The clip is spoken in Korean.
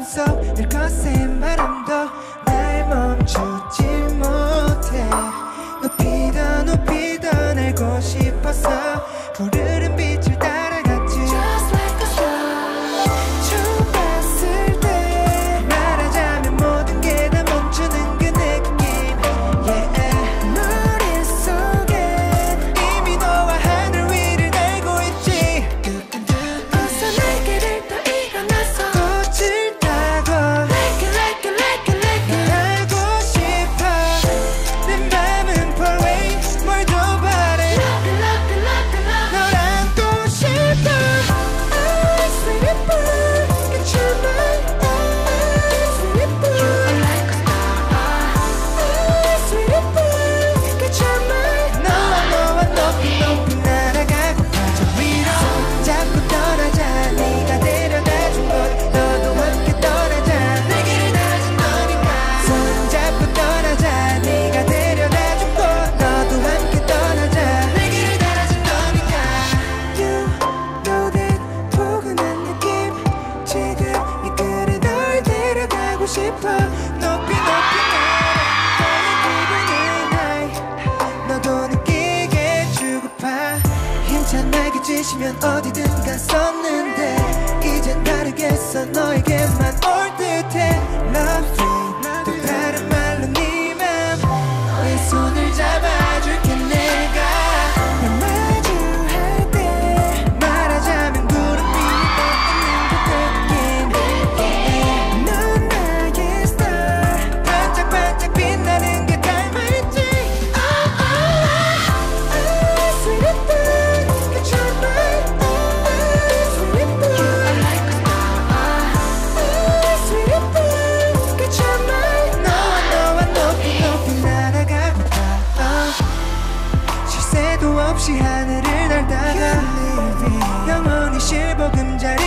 속 늘 거센 바람도 날 멈추지 못해. 높이 더 날고 싶어서 푸르른 빛을 따라갔지. Just like a star. 처음 봤을 때 말하자면 모든 게 다 멈추는 그 느낌. Yeah. 머릿속에 이미 너와 하늘 위를 날고 있지. 어서 날개를 더 일어나서 꽃을 타고 Like it 날고 싶어. 내 맘은 parade 뭘 더 바래. 널 안고 싶어. I sweet bird get your mind. I sweet bird You are like a star. I sweet bird get your mind. 너와 높이 날아가고파. 저 위로 손잡고 떠나자. 네가 데려다준 곳 너도 함께 떠나자. 내 길을 다진 너니까. 손잡고 떠나자. 네가 데려다준 곳 너도 함께 떠나자. 내 길을 다진 너니까. You know that 포근한 느낌. 지금 이끌어 널 데려가고 싶어. 높이 날아. 너의 기분은 high. 너도 느끼게 주고파. 힘찬 날개짓이면 어디든 갔었는데 이젠 다르겠어. 너에게만 올 듯해. Lovely 또 다른 말로 네 맘. 너의 손을 잡아줄게 내가. 널 마주할 때 말하자면 구름 위에 떠있는 그 느낌. 넌 나의 star. 반짝반짝 빛나는 게 닮아있지. I sweet bird get your mind. I sweet bird You are like a star. I sweet bird get your mind. 너와 높이 날아가고파. 쉴 새도 없이 하늘을 날다가 영원히 실버금자리